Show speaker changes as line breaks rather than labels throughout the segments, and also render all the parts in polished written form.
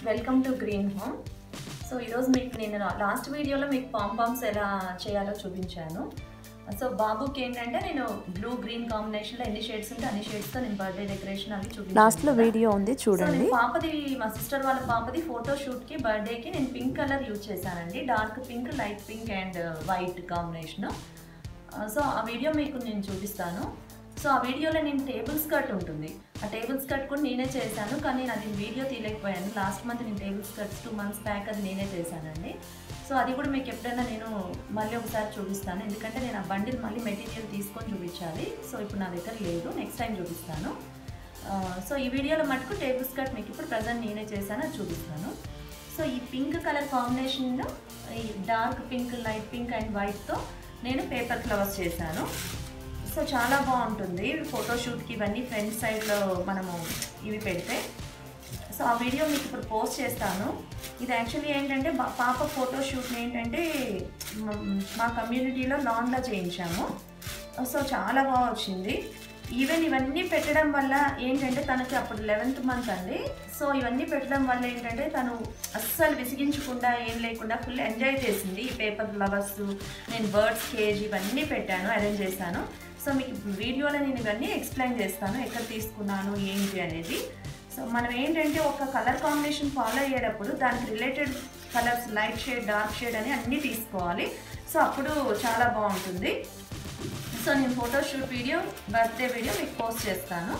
Welcome to Green Home. So ఈరోజు మీకు నేను లాస్ట్ వీడియోలో మీకు పాంపామ్స్ ఎలా చేయాలో చూపించాను. సో బాబుకి ఏంటంటే నేను బ్లూ గ్రీన్ కాంబినేషన్లో ఎన్ని షేడ్స్ ఉంటే అన్ని షేడ్స్తో నేను బర్త్డే డెకరేషన్ అవి చూపించాను.
లాస్ట్లో వీడియో ఉంది చూడండి.
పాపది మా సిస్టర్ వాళ్ళ పాపది ఫోటోషూట్కి బర్త్డేకి నేను పింక్ కలర్ యూజ్ చేశానండి. Dark pink, light pink and white combination. So ఆ వీడియో మీకు నేను చూపిస్తాను. సో ఆ వీడియోలో నేను టేబుల్ స్కర్ట్ ఉంటుంది, ఆ టేబుల్ స్కర్ట్ కూడా నేనే చేశాను, కానీ నేను అది వీడియో తీయలేకపోయాను. లాస్ట్ మంత్ నేను టేబుల్ స్కర్ట్స్ 2 months బ్యాక్ అది నేనే చేశానండి. సో అది కూడా మీకు ఎప్పుడైనా నేను మళ్ళీ ఒకసారి చూపిస్తాను, ఎందుకంటే నేను ఆ బండిల్ మళ్ళీ మెటీరియల్ తీసుకొని చూపించాలి. సో ఇప్పుడు నా దగ్గర లేదు, నెక్స్ట్ టైం చూపిస్తాను. సో ఈ వీడియోలో మటుకు టేబుల్ స్కర్ట్ మీకు ఇప్పుడు ప్రజెంట్ నేనే చేశాను, అది చూపిస్తాను. సో ఈ పింక్ కలర్ కాంబినేషన్లో ఈ dark pink, light pink and వైట్తో నేను పేపర్ ఫ్లవర్స్ చేశాను. సో చాలా బాగుంటుంది ఫోటోషూట్కి, ఇవన్నీ ఫ్రంట్ సైడ్లో మనము ఇవి పెడితే. సో ఆ వీడియో మీకు ఇప్పుడు పోస్ట్ చేస్తాను. ఇది యాక్చువల్లీ ఏంటంటే పాప ఫోటోషూట్ని ఏంటంటే మా కమ్యూనిటీలో లాన్లో చేయించాము. సో చాలా బాగా వచ్చింది. ఈవెన్ ఇవన్నీ పెట్టడం వల్ల ఏంటంటే తనకి అప్పుడు 11th month అండి. సో ఇవన్నీ పెట్టడం వల్ల ఏంటంటే తను అస్సలు విసిగించకుండా ఏం లేకుండా ఫుల్ ఎంజాయ్ చేసింది. ఈ పేపర్ ఫ్లవర్స్, నేను బర్డ్స్ కేజ్ ఇవన్నీ పెట్టాను, అరేంజ్ చేశాను. సో మీకు వీడియోలో నేను ఇవన్నీ ఎక్స్ప్లెయిన్ చేస్తాను, ఎక్కడ తీసుకున్నాను ఏంటి అనేది. సో మనం ఏంటంటే ఒక కలర్ కాంబినేషన్ ఫాలో అయ్యేటప్పుడు దానికి related colours, light shade, dark shade అని అన్నీ తీసుకోవాలి. సో అప్పుడు చాలా బాగుంటుంది. సో నేను ఫోటోషూట్ వీడియో, బర్త్డే వీడియో మీకు పోస్ట్ చేస్తాను.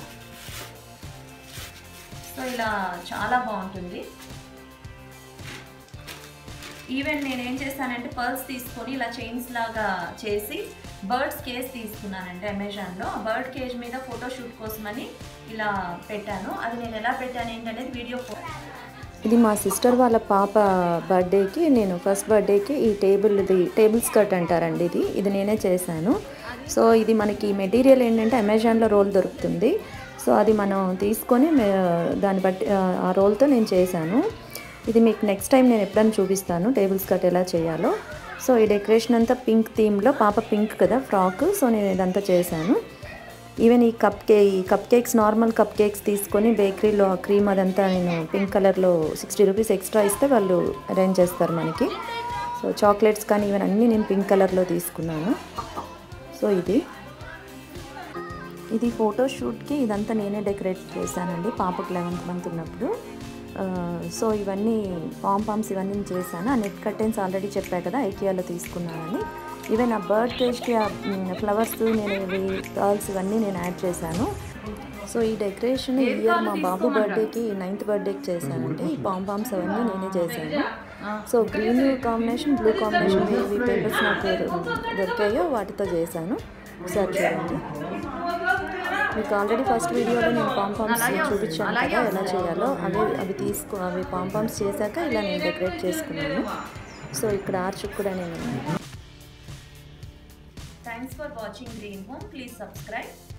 సో ఇలా చాలా బాగుంటుంది. ఈవెన్ నేను ఏం చేస్తానంటే పర్ల్స్ తీసుకొని ఇలా చైన్స్ లాగా చేసి బర్డ్స్ కేజ్ తీసుకున్నానంటే అమెజాన్లో. బర్డ్ కేజ్ మీద ఫోటోషూట్ కోసమని ఇలా పెట్టాను. అది నేను ఎలా పెట్టాను ఏంటనేది వీడియో.
ఇది మా సిస్టర్ వాళ్ళ పాప బర్త్డేకి, నేను ఫస్ట్ బర్త్డేకి ఈ టేబుల్ స్కర్ట్ అంటారండి, ఇది నేనే చేశాను. సో ఇది మనకి మెటీరియల్ ఏంటంటే అమెజాన్లో రోల్ దొరుకుతుంది. సో అది మనం తీసుకొని దాన్ని బట్టి ఆ రోల్తో నేను చేశాను. ఇది మీకు నెక్స్ట్ టైం నేను ఎప్పుడైనా చూపిస్తాను టేబుల్ స్కర్ట్ ఎలా చేయాలో. సో ఈ డెకరేషన్ అంతా పింక్ థీమ్లో, పాప పింక్ కదా ఫ్రాక్, సో నేను ఇదంతా చేశాను. ఈవెన్ ఈ cupcakes, normal cupcakes తీసుకొని బేకరీలో క్రీమ్ అదంతా నేను పింక్ కలర్లో 60 rupees ఎక్స్ట్రా ఇస్తే వాళ్ళు అరేంజ్ చేస్తారు మనకి. సో చాక్లెట్స్ కానీ ఈవెన్ అన్నీ నేను పింక్ కలర్లో తీసుకున్నాను. సో ఇది ఫోటోషూట్కి ఇదంతా నేనే డెకరేట్ చేశానండి పాపకు 11th month ఉన్నప్పుడు. సో ఇవన్నీ పాంపామ్స్ ఇవన్నీ చేశాను. ఆ నెట్ కర్టెన్స్ ఆల్రెడీ చెప్పా కదా ఐకియాలో తీసుకున్నానని. ఈవెన్ ఆ బర్డ్ కేజ్కి ఆ ఫ్లవర్స్, నేను ఇవి పర్ల్స్ ఇవన్నీ నేను యాడ్ చేశాను. సో ఈ డెకరేషన్ ఈ ఇయర్ మా బాబు బర్త్డేకి 9th birthday చేశానండి. ఈ పాంపామ్స్ అవన్నీ నేనే చేశాను. So green combination, blue combination ఏవి పేపర్స్ నాకు దొరికాయో వాటితో చేశాను. ఒకసారి చూడండి. మీకు ఆల్రెడీ ఫస్ట్ వీడియోలో నేను పాంపామ్స్ చూపించాను కదా ఎలా చేయాలో. అవి పాంపామ్స్ చేశాక ఇలా నేను డెకరేట్ చేసుకున్నాను. సో ఇక్కడ ఆర్చ్ కూడా నేను.
Thanks for watching Green Home. Please subscribe.